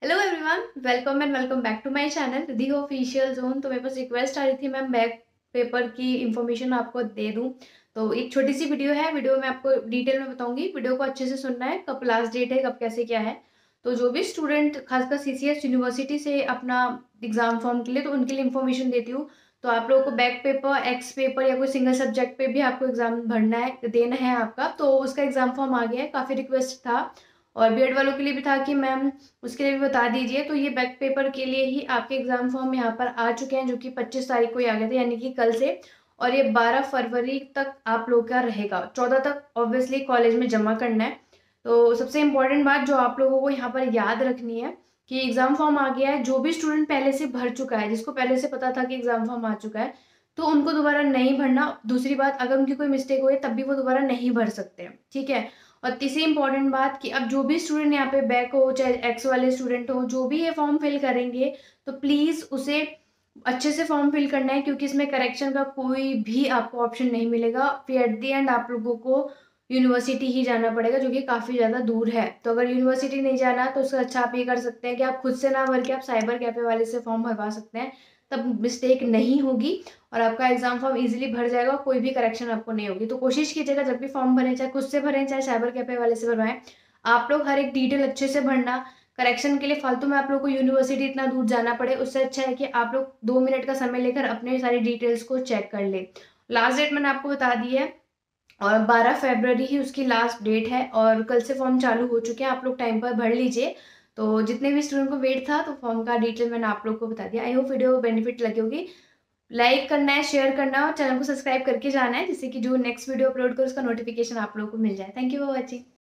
Hello everyone, welcome and welcome back to my channel Riddhi official zone. तो मेरे पास request आ रही थी मैम बैक पेपर की इंफॉर्मेशन आपको दे दूं। तो एक छोटी सी वीडियो है, वीडियो में आपको डिटेल में बताऊंगी। वीडियो को अच्छे से सुनना है, कब लास्ट डेट है, कब कैसे क्या है। तो जो भी स्टूडेंट खासकर सीसीएस यूनिवर्सिटी से अपना एग्जाम फॉर्म के लिए, तो उनके लिए इन्फॉर्मेशन देती हूँ। तो आप लोगों को बैक पेपर, एक्स पेपर या कोई सिंगल सब्जेक्ट पे भी आपको एग्जाम भरना है, देना है आपका। तो उसका एग्जाम फॉर्म आ गया है, काफ़ी रिक्वेस्ट था। और बीएड वालों के लिए भी था कि मैम उसके लिए भी बता दीजिए। तो ये बैक पेपर के लिए ही आपके एग्जाम फॉर्म यहाँ पर आ चुके हैं, जो कि 25 तारीख को ही आ गए थे, यानी कि कल से। और ये 12 फरवरी तक आप लोग का रहेगा, 14 तक ऑब्वियसली कॉलेज में जमा करना है। तो सबसे इम्पोर्टेंट बात जो आप लोगों को यहाँ पर याद रखनी है कि एग्जाम फॉर्म आ गया है। जो भी स्टूडेंट पहले से भर चुका है, जिसको पहले से पता था कि एग्जाम फॉर्म आ चुका है, तो उनको दोबारा नहीं भरना। दूसरी बात, अगर उनकी कोई मिस्टेक हुई तब भी वो दोबारा नहीं भर सकते हैं, ठीक है। और तीसरी इंपॉर्टेंट बात कि अब जो भी स्टूडेंट यहाँ पे बैक हो, चाहे एक्स वाले स्टूडेंट हो, जो भी ये फॉर्म फिल करेंगे, तो प्लीज उसे अच्छे से फॉर्म फिल करना है, क्योंकि इसमें करेक्शन का कोई भी आपको ऑप्शन नहीं मिलेगा। फिर एट दी एंड आप लोगों को यूनिवर्सिटी ही जाना पड़ेगा, जो कि काफ़ी ज़्यादा दूर है। तो अगर यूनिवर्सिटी नहीं जाना, तो उससे अच्छा आप ये कर सकते हैं कि आप खुद से ना भर के आप साइबर कैफे वाले से फॉर्म भरवा सकते हैं। तब मिस्टेक नहीं होगी और आपका एग्जाम फॉर्म इजीली भर जाएगा, कोई भी करेक्शन आपको नहीं होगी। तो कोशिश कीजिएगा जब भी फॉर्म भरें, चाहे खुद से भरें चाहे साइबर कैफे वाले से भरवाएं, आप लोग हर एक डिटेल अच्छे से भरना। करेक्शन के लिए फालतू में आप लोग को यूनिवर्सिटी इतना दूर जाना पड़े, उससे अच्छा है कि आप लोग 2 मिनट का समय लेकर अपने सारी डिटेल्स को चेक कर ले। लास्ट डेट मैंने आपको बता दी है, और 12 फरवरी ही उसकी लास्ट डेट है। और कल से फॉर्म चालू हो चुके हैं, आप लोग टाइम पर भर लीजिए। तो जितने भी स्टूडेंट को वेट था, तो फॉर्म का डिटेल मैंने आप लोग को बता दिया। आई होप वीडियो बेनिफिट लगी होगी। लाइक करना है, शेयर करना है और चैनल को सब्सक्राइब करके जाना है, जिससे कि जो नेक्स्ट वीडियो अपलोड करो उसका नोटिफिकेशन आप लोगों को मिल जाए। Thank you for watching.